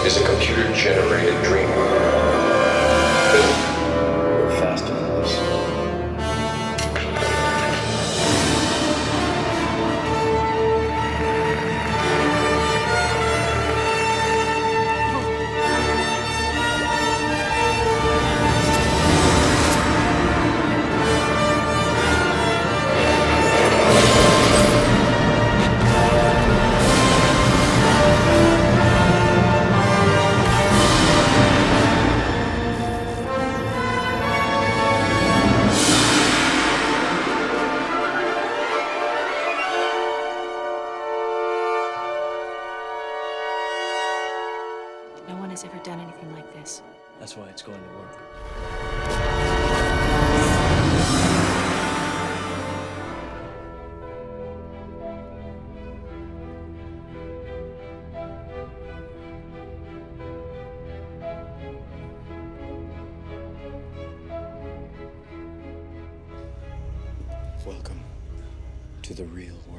is a computer-generated dream. We're faster than this. No one has ever done anything like this. That's why it's going to work. Welcome to the real world.